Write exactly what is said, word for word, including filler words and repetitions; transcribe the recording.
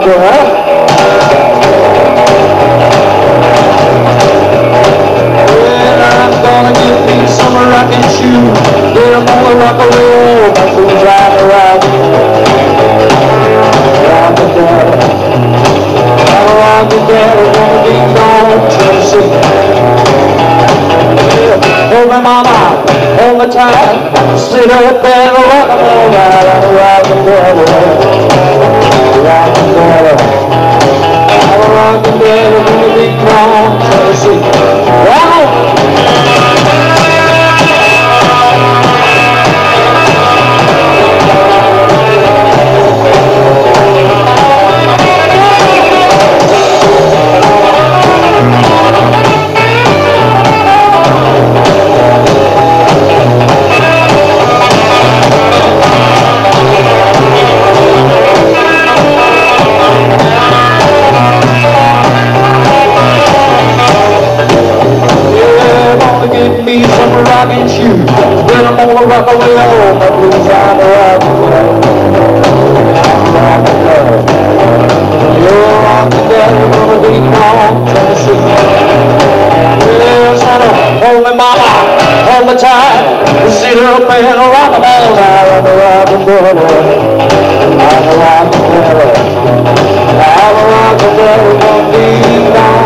Hold my mama, hold my time, sit up and rock and roll right on the rock and roll, rock and roll. I'm a rock and roll in the big town, Tennessee. Wow! Rockin' shoes, then I'm gonna rock away all my blues on the rock and roll. Rock and roll. You're rockin' down from a big town, Tennessee. Yes, honey, hold me mama, hold me tight, sit up and rock and roll on the rock and roll. On the rock and roll. I'm a rock and roll from deep down.